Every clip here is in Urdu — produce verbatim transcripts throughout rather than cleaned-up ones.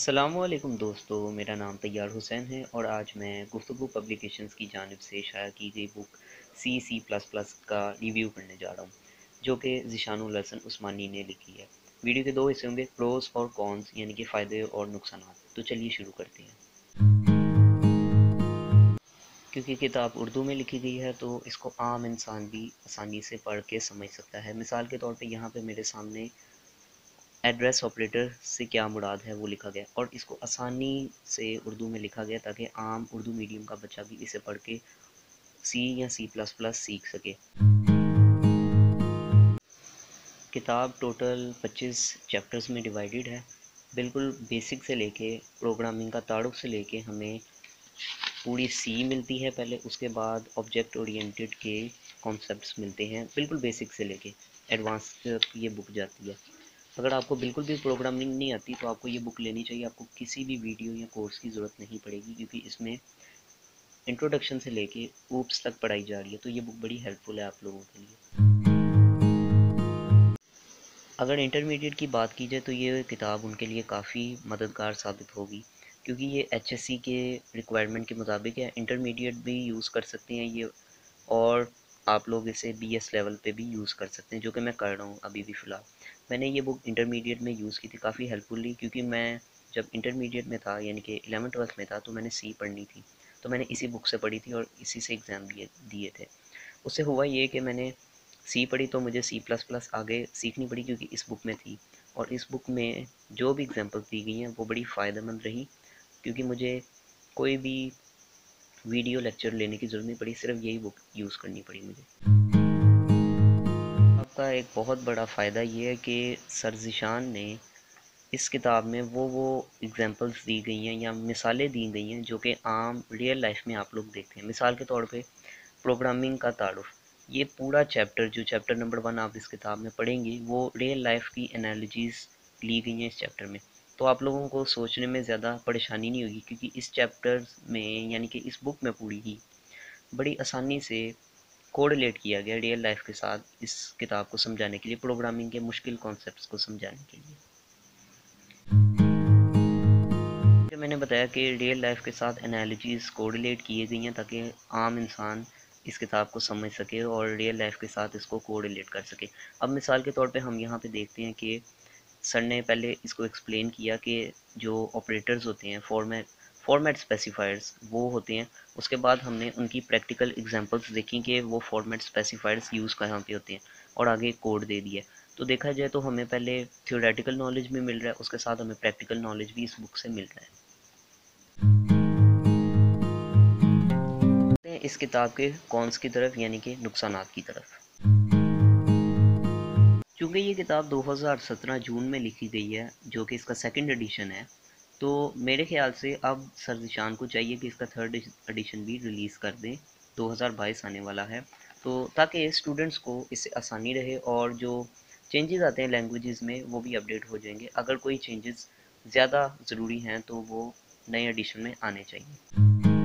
السلام علیکم دوستو، میرا نام طیار حسین ہے اور آج میں گفتگو پبلیکیشنز کی جانب سے شائع کی گئی book C C plus plus کا ریویو کرنے جا رہا ہوں، جو کہ ذیشان الحسن عثمانی نے لکھی ہے۔ ویڈیو کے دو حصے ہوں گے، پروز اور کونز یعنی کہ فائدے اور نقصانات۔ تو چلیے شروع کرتے ہیں۔ کیونکہ کتاب اردو میں لکھی گئی ہے تو اس کو عام انسان بھی آسانی سے پڑھ کے سمجھ سکتا ہے۔ مثال کے طور پہ یہاں پہ میرے سامنے ایڈریس آپریٹر سے کیا مراد ہے وہ لکھا گیا، اور اس کو آسانی سے اردو میں لکھا گیا تاکہ عام اردو میڈیم کا بچہ بھی اسے پڑھ کے سی یا سی پلس پلس سیکھ سکے۔ کتاب ٹوٹل پچیس چیپٹرز میں ڈیوائیڈڈ ہے، بالکل بیسک سے لے کے پروگرامنگ کا تعارف سے لے کے ہمیں پوری سی ملتی ہے پہلے، اس کے بعد آبجیکٹ اورینٹڈ کے کانسیپٹس ملتے ہیں بالکل بیسک سے لے کے ایڈوانس تک یہ بک جاتی ہے۔ اگر آپ کو بالکل بھی پروگرامنگ نہیں آتی تو آپ کو یہ بک لینی چاہیے، آپ کو کسی بھی ویڈیو یا کورس کی ضرورت نہیں پڑے گی، کیونکہ اس میں انٹروڈکشن سے لے کے اوپس تک پڑھائی جا رہی ہے، تو یہ بک بڑی ہیلپ فل ہے آپ لوگوں کے لیے۔ اگر انٹرمیڈیٹ کی بات کی جائے تو یہ کتاب ان کے لیے کافی مددگار ثابت ہوگی، کیونکہ یہ ایچ ایس سی کے ریکوائرمنٹ کے مطابق ہے۔ انٹرمیڈیٹ بھی یوز کر سکتے ہیں یہ، اور آپ لوگ اسے بی ایس لیول پہ بھی یوز کر سکتے ہیں، جو کہ میں کر رہا ہوں ابھی بھی فی الحال۔ میں نے یہ بک انٹرمیڈیٹ میں یوز کی تھی، کافی ہیلپ فل لی، کیونکہ میں جب انٹرمیڈیٹ میں تھا یعنی کہ الیون ٹویلتھ میں تھا تو میں نے سی پڑھنی تھی، تو میں نے اسی بک سے پڑھی تھی اور اسی سے ایگزام دیے دیے تھے۔ اس سے ہوا یہ کہ میں نے سی پڑھی تو مجھے سی پلس پلس آگے سیکھنی پڑی، کیونکہ اس بک میں تھی، اور اس بک میں جو بھی ایگزامپلس دی گئی ہیں وہ بڑی فائدہ مند رہی، کیونکہ مجھے کوئی بھی ویڈیو لیکچر لینے کی ضرورت نہیں پڑی، صرف یہی بک یوز کرنی پڑی مجھے۔ آپ کا ایک بہت بڑا فائدہ یہ ہے کہ سر ذیشان نے اس کتاب میں وہ وہ ایگزامپلس دی گئی ہیں یا مثالیں دی گئی ہیں جو کہ عام ریئل لائف میں آپ لوگ دیکھتے ہیں۔ مثال کے طور پہ پروگرامنگ کا تعارف، یہ پورا چیپٹر جو چیپٹر نمبر ون آپ اس کتاب میں پڑھیں گی وہ ریئل لائف کی انالوجیز لی گئی ہیں اس چیپٹر میں، تو آپ لوگوں کو سوچنے میں زیادہ پریشانی نہیں ہوگی، کیونکہ اس چیپٹر میں یعنی کہ اس بک میں پوری ہی بڑی آسانی سے کوڈلیٹ کیا گیا ریئل لائف کے ساتھ اس کتاب کو سمجھانے کے لیے، پروگرامنگ کے مشکل کانسیپٹس کو سمجھانے کے لیے۔ جو میں نے بتایا کہ ریئل لائف کے ساتھ انالوجیز کوڈلیٹ کیے گئی ہیں تاکہ عام انسان اس کتاب کو سمجھ سکے اور ریئل لائف کے ساتھ اس کو کوڈلیٹ کر سکے۔ اب مثال کے طور پہ ہم یہاں پہ دیکھتے ہیں کہ سر نے پہلے اس کو ایکسپلین کیا کہ جو آپریٹرز ہوتے ہیں فارمیٹ فارمیٹ اسپیسیفائرز وہ ہوتے ہیں، اس کے بعد ہم نے ان کی پریکٹیکل ایگزامپلس دیکھیں کہ وہ فارمیٹ اسپیسیفائرز یوز کہاں پہ ہوتے ہیں، اور آگے کوڈ دے دیا۔ تو دیکھا جائے تو ہمیں پہلے تھیوریٹیکل نالج بھی مل رہا ہے، اس کے ساتھ ہمیں پریکٹیکل نالج بھی اس بک سے مل رہا ہے۔ اس کتاب کے کونس کی طرف یعنی کہ نقصانات کی طرف۔ چونکہ یہ کتاب دو ہزار سترہ جون میں لکھی گئی ہے جو کہ اس کا سیکنڈ ایڈیشن ہے، تو میرے خیال سے اب سر ذیشان کو چاہیے کہ اس کا تھرڈ ایڈیشن بھی ریلیز کر دیں، دو ہزار بائیس آنے والا ہے، تو تاکہ اسٹوڈنٹس کو اس سے آسانی رہے، اور جو چینجز آتے ہیں لینگویجز میں وہ بھی اپڈیٹ ہو جائیں گے۔ اگر کوئی چینجز زیادہ ضروری ہیں تو وہ نئے ایڈیشن میں آنے چاہیے۔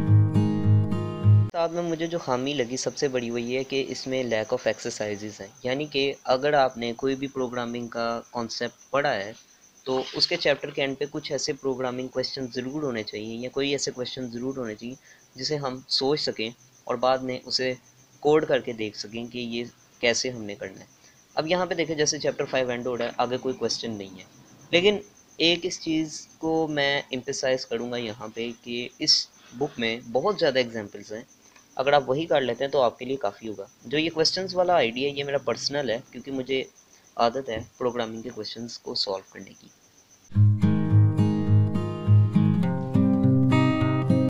کتاب میں مجھے جو خامی لگی سب سے بڑی وہ یہ ہے کہ اس میں لیک آف ایکسرسائزز ہیں، یعنی کہ اگر آپ نے کوئی بھی پروگرامنگ کا کانسیپٹ پڑھا ہے تو اس کے چیپٹر کے اینڈ پہ کچھ ایسے پروگرامنگ کویشچن ضرور ہونے چاہیے، یا کوئی ایسے کویشچن ضرور ہونے چاہیے جسے ہم سوچ سکیں اور بعد میں اسے کوڈ کر کے دیکھ سکیں کہ یہ کیسے ہم نے کرنا ہے۔ اب یہاں پہ دیکھیں جیسے چیپٹر فائیو اینڈ ہے، آگے کوئی کویشچن نہیں ہے، لیکن ایک اس چیز کو میں امپیسائز کروں گا یہاں پہ کہ اس بک میں بہت زیادہ ایگزامپلس ہیں، اگر آپ وہی کر لیتے ہیں تو آپ کے لیے کافی ہوگا۔ جو یہ کویشچنس والا آئیڈیا ہے یہ میرا پرسنل ہے، کیونکہ مجھے عادت ہے پروگرامنگ کے کویشچنس کو سالو کرنے کی۔